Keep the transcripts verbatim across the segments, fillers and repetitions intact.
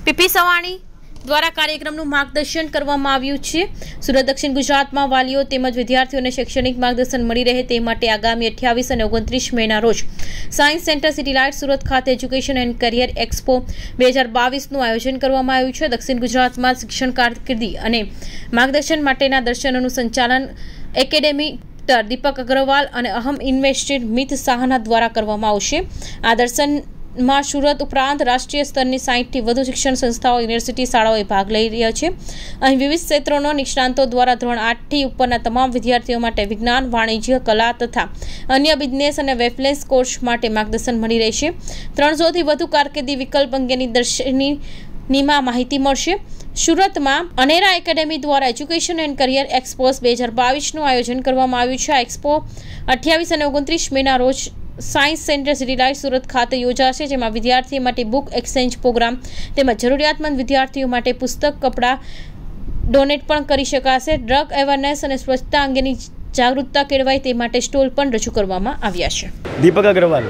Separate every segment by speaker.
Speaker 1: PP Savani દ્વારા કાર્યક્રમનું માર્ગદર્શન કરવામાં આવ્યું છે। સુરત દક્ષિણ ગુજરાતમાં વાલીઓ તેમજ વિદ્યાર્થીઓને શૈક્ષણિક માર્ગદર્શન મળી રહે તે માટે આગામી અઠ્યાવીસ અને ઓગણત્રીસ મેના રોજ science centre city light Surat ખાતે એજ્યુકેશન એન્ડ કરિયર એક્સપો બે હજાર બાવીસનું આયોજન કરવામાં આવ્યું છે। દક્ષિણ ગુજરાતમાં શિક્ષણ કારકિર્દી અને માર્ગદર્શન માટેના દર્શનોનું સંચાલન એકેડેમી દીપક અગ્રવાલ અને અહમ ઇન્વેસ્ટેડ મિત સાહના દ્વારા કરવામાં આવશે। આ દર્શન માં સુરત ઉપરાંત રાષ્ટ્રીય સ્તરની સાઠથી વધુ શિક્ષણ સંસ્થાઓ યુનિવર્સિટી શાળાઓએ ભાગ લઈ રહ્યા છે। અહીં વિવિધ ક્ષેત્રોના નિષ્ણાંતો દ્વારા ધોરણ આઠથી ઉપરના તમામ વિદ્યાર્થીઓ માટે વિજ્ઞાન, વાણિજ્ય, કલા તથા અન્ય બિઝનેસ અને વેલનેસ કોર્સ માટે માર્ગદર્શન મળી રહેશે। ત્રણસોથી વધુ કારકિર્દી વિકલ્પ અંગેની દર્શનીમાં માહિતી મળશે। સુરતમાં અનેરા એકેડેમી દ્વારા એજ્યુકેશન એન્ડ કરિયર એક્સપોઝ બે હજાર બાવીસનું આયોજન કરવામાં આવ્યું છે। આ એક્સપો અઠ્યાવીસ અને ઓગણત્રીસ મેના રોજ science centre city light Surat ખાતે યોજાશે, જેમાં વિદ્યાર્થીઓ માટે બુક એક્સચેન્જ પ્રોગ્રામ તેમજ જરૂરિયાતમંદ વિદ્યાર્થીઓ માટે પુસ્તક, કપડાં ડોનેટ પણ કરી શકાશે। ડ્રગ અવેરનેસ અને સ્વચ્છતા અંગેની જાગૃતતા કેળવાય તે માટે સ્ટોલ પણ રજૂ કરવામાં આવ્યા છે।
Speaker 2: दीपक अग्रवाल,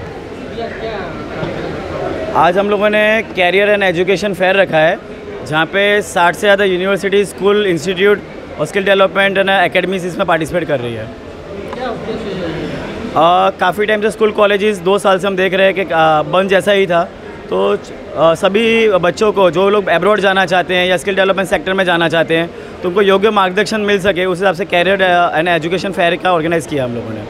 Speaker 2: आज हम लोगों ने कैरियर एंड एजुकेशन फेयर रखा है, जहाँ पे साठ से ज़्यादा यूनिवर्सिटी, स्कूल, इंस्टीट्यूट और स्किल डेवलपमेंट एंड एकेडमीज इसमें पार्टिसिपेट कर रही है। काफ़ी टाइम से स्कूल कॉलेजेस दो साल से हम देख रहे हैं कि बंद जैसा ही था, तो आ, सभी बच्चों को जो लोग एब्रॉड जाना चाहते हैं या स्किल डेवलपमेंट सेक्टर में जाना चाहते हैं तो उनको योग्य मार्गदर्शन मिल सके, उस हिसाब से कैरियर एंड एजुकेशन फेयर का ऑर्गेनाइज़ किया हम लोगों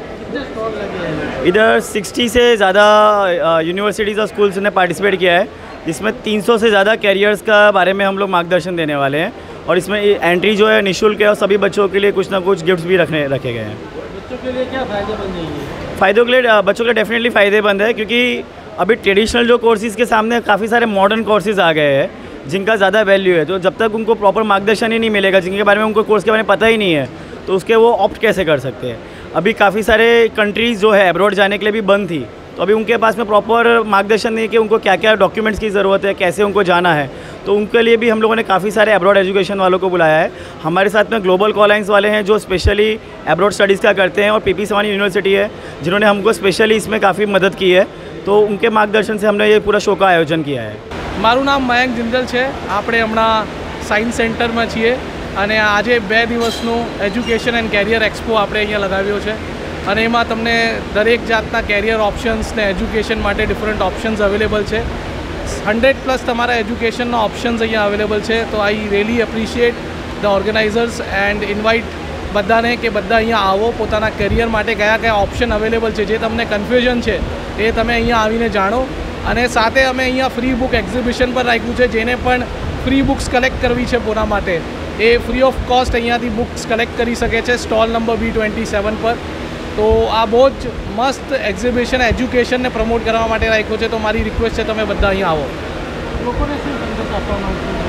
Speaker 2: ने। इधर सिक्सटी से ज़्यादा यूनिवर्सिटीज़ और स्कूल्स ने पार्टिसिपेट किया है, जिसमें तीन सौ से ज़्यादा कैरियर्स का बारे में हम लोग मार्गदर्शन देने वाले हैं। और इसमें एंट्री जो है निःशुल्क है और सभी बच्चों के लिए कुछ ना कुछ गिफ्ट्स भी रखने रखे गए हैं।
Speaker 3: बच्चों के लिए क्या फ़ायदेमंद है ये?
Speaker 2: फ़ायदों के लिए बच्चों के लिए डेफिनेटली फ़ायदेमंद है, क्योंकि अभी ट्रेडिशनल जो कोर्सेज़ के सामने काफ़ी सारे मॉडर्न कोर्सेज़ आ गए हैं जिनका ज़्यादा वैल्यू है। तो जब तक उनको प्रॉपर मार्गदर्शन ही नहीं मिलेगा, जिनके बारे में उनको कोर्स के बारे में पता ही नहीं है, तो उसके वो ऑप्ट कैसे कर सकते हैं। अभी काफ़ी सारे कंट्रीज़ जो है एब्रॉड जाने के लिए भी बंद थी, तो अभी उनके पास में प्रॉपर मार्गदर्शन नहीं है कि उनको क्या क्या डॉक्यूमेंट्स की ज़रूरत है, कैसे उनको जाना है। तो उनके लिए भी हम लोगों ने काफ़ी सारे एब्रॉड एजुकेशन वालों को बुलाया है। हमारे साथ में ग्लोबल कॉलाइंस वाले हैं जो स्पेशली एब्रॉड स्टडीज़ का करते हैं, और पीपी सवानी यूनिवर्सिटी है जिन्होंने हमको स्पेशली इसमें काफ़ी मदद की है। तो उनके मार्गदर्शन से हमने ये पूरा शो का आयोजन किया है।
Speaker 3: मारू नाम मयंक जिंदल है। આપણે હમણાં સાયન્સ સેન્ટરમાં છીએ અને આજે બે દિવસનો એજ્યુકેશન એન્ડ કેરિયર એક્સપો આપણે અહીંયા લગાવ્યો છે, અને એમાં તમને દરેક જાતના કેરિયર ઓપ્શન્સ ને એજ્યુકેશન માટે ડિફરન્ટ ઓપ્શન્સ અવેલેબલ છે। હંડ્રેડ પ્લસ તમારા એજ્યુકેશનના ઓપ્શન્સ અહીંયા અવેલેબલ છે। તો I really appreciate the organisers and invite બધાને કે બધા અહીંયા આવો, પોતાના કરિયર માટે કયા કયા ઓપ્શન અવેલેબલ છે, જે તમને કન્ફ્યુઝન છે એ તમે અહીંયા આવીને જાણો। અને સાથે અમે અહીંયા ફ્રી બુક એક્ઝિબિશન પર રાખ્યું છે, જેને પણ ફ્રી બુક્સ કલેક્ટ કરવી છે પોના માટે એ ફ્રી ઓફ કોસ્ટ અહીંયાથી બુક્સ કલેક્ટ કરી શકે છે stall number B twenty seven પર। તો આ બહુ જ મસ્ત એક્ઝિબિશન એજ્યુકેશનને પ્રમોટ કરવા માટે રાખ્યો છે। તો મારી રિક્વેસ્ટ છે તમે બધા અહીંયા આવો। લોકોને શું સંદેશ આપવાનો?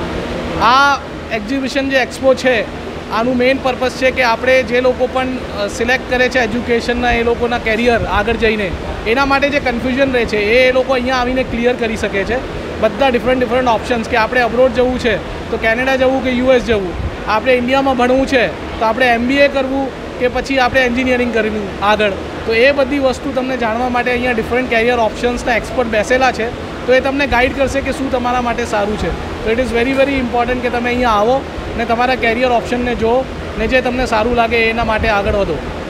Speaker 3: આ એક્ઝિબિશન જે એક્સપો છે આનું મેઇન પર્પઝ છે કે આપણે જે લોકો પણ સિલેક્ટ કરે છે એજ્યુકેશનના એ લોકોના કેરિયર આગળ જઈને એના માટે જે કન્ફ્યુઝન રહે છે એ લોકો અહીંયા આવીને ક્લિયર કરી શકે છે। બધા ડિફરન્ટ ડિફરન્ટ ઓપ્શન્સ કે આપણે અબ્રોડ જવું છે તો કેનેડા જવું કે યુએસ જવું, આપણે ઇન્ડિયામાં ભણવું છે તો આપણે એમબીએ કરવું કે પછી આપણે એન્જિનિયરિંગ કરવું આગળ, તો એ બધી વસ્તુ તમને જાણવા માટે અહીંયા ડિફરન્ટ કેરિયર ઓપ્શન્સના એક્સપર્ટ બેસેલા છે। તો એ તમને ગાઈડ કરશે કે શું તમારા માટે સારું છે। તો it is very very important કે તમે અહીંયા આવો ને તમારા કેરિયર ઓપ્શનને જુઓ ને જે તમને સારું લાગે એના માટે આગળ વધો।